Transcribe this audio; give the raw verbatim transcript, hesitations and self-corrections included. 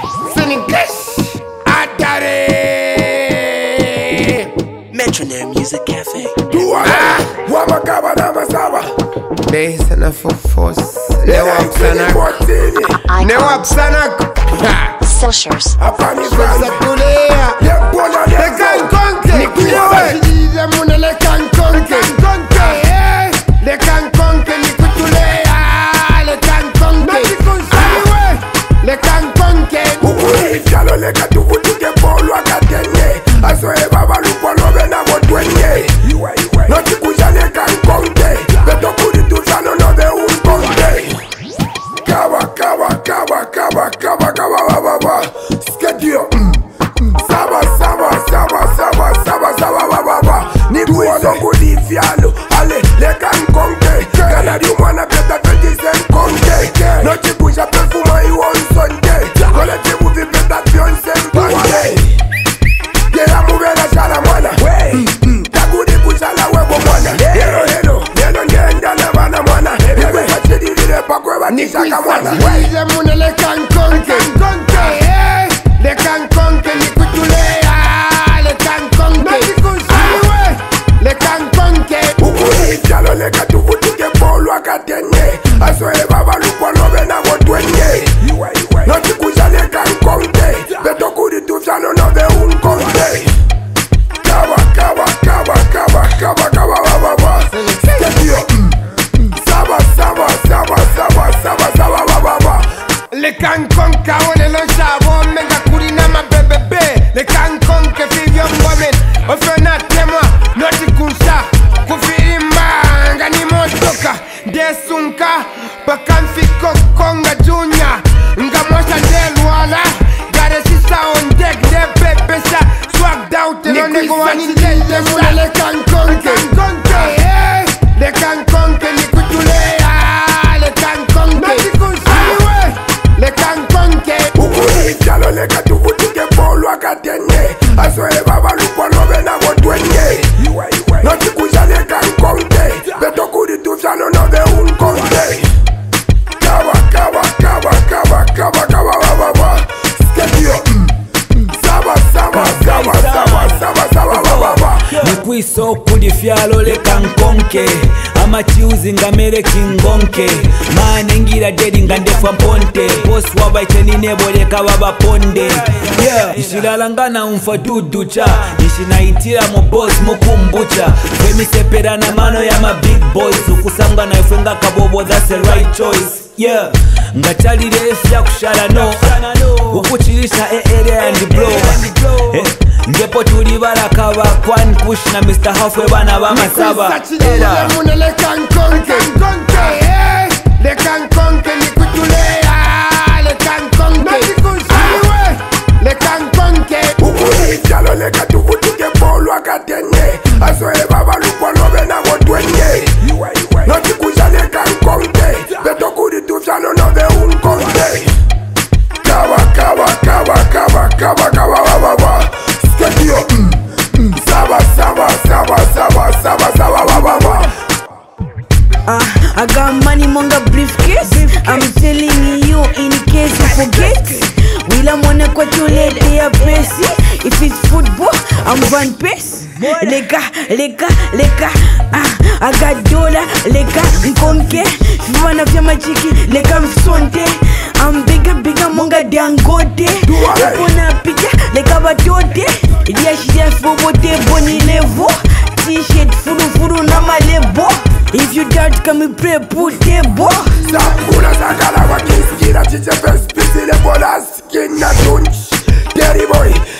Feeling Kush. Atare. Metronome Music Cafe. Ah. Wamakaba na masaba. Days and a force. Newap sanak. Newap sanak. Socials. Apani fasa tulea. Leka Nkonke. Nikulewe. Mune Leka Nkonke. Leka Nkonke nikutulea. Leka Nkonke. Leka Nkonke. Ukuri jalo leka tukutuke polo akatenye. Asoe baba lupolo bena motwenye. Noti kuja Leka Nkonke. Beto kuri tufano no de un konke. Kaba kaba kaba kaba kaba kaba baba. Skedio. Saba saba saba saba saba saba baba. Ni buono kudi fialo. Ale Leka Nkonke. Gana di umwana peta twenty-seven konke. Noti kuja perfuma iwon sonde. Kole tibu vi peta Beyonce mbande. Gera mubela shala mwana. Takudi kushala webo mwana. Helo helo helo ngenda na bana mwana. Iwe hachidi vile pakwe batishaka mwana. Wize mune Leka Nkonke. Leka Nkonke nikutulea. Leka Nkonke. Leka Nkonke. Ukuri jalo leka tukutuke polo akatenye. Asoe baba lupolo bena motwenye. Noti kuja Leka Nkonke. Beto kuri tufano no de un konke. Kaba kaba kaba kaba kaba kaba baba. Skedio. Saba saba saba saba saba saba baba. Leka Nkonke one lo shabo menga kuri na mabebebe. Leka Nkonke fivyo women. Ofena temwa noti kunsa. Kufirimba ngani motoka. Desunka bakanfiko konga junior. Nga mosha delwala. Gare sisa on deck de pepesa. Swagged out and on the go and in the muna Leka Nkonke. Leka Nkonke nikutulea. Leka Nkonke. Leka Nkonke. Ukuri jalo leka tukutuke polo akatenye. Asoe baba lupolo bena motwenye. Noti kuja Leka Nkonke. Beto kuri tufano no de un konke. Kaba kaba kaba kaba kaba kaba baba. Skedio. Saba saba saba saba saba saba baba. Nikwiso kudi fialo Leka Nkonke. Amachiuzi ngamere kingonke. Mane ngira dedi ngandefa mponte. Boss wabaite ninebo Leka baba ponde. Yeah, ishilalangana umfa duducha. Ishinaitira mo boss mukumbucha. Femi sepera na mano ya ma big boys. Ukusanga na ifenga kabobo, that's the right choice. Yeah, ngachalire efya kushala no. Ukuchirisha e area and blow. Eh, ngepo tuli baraka ba Quan Kush na Mister Halfway bana ba masaba. Era mune Leka Nkonke. Leka Nkonke nikutulea. Leka Nkonke. Leka Nkonke. Ukuri jalo leka tukutuke polo akatenye. Asoe baba lupolo bena motwenye. Noti kuja Leka Nkonke. Beto kuri tufano no de un konke. Kaba kaba kaba kaba kaba kaba baba. Skedio. Saba saba saba saba saba saba baba. Uh, I got money monga briefcase. I'm telling you in case you forget. Will I wanna quatulate their base? If it's football, I'm Van Pace. Leka, Leka, Leka. Uh, I got dollar, Leka Nkonke. If you wanna feel my chicken, Leka Msonte. I'm bigger, bigger monga Dangote. Ukona picha, Leka Batote. Iya shia fubote boni levo. T-shirt furu furu na malebo. If you doubt, come and pray, put the bo. Sakura sakala wa kiskira chiche fes pisi le bola skin na tunch. Dirty boy.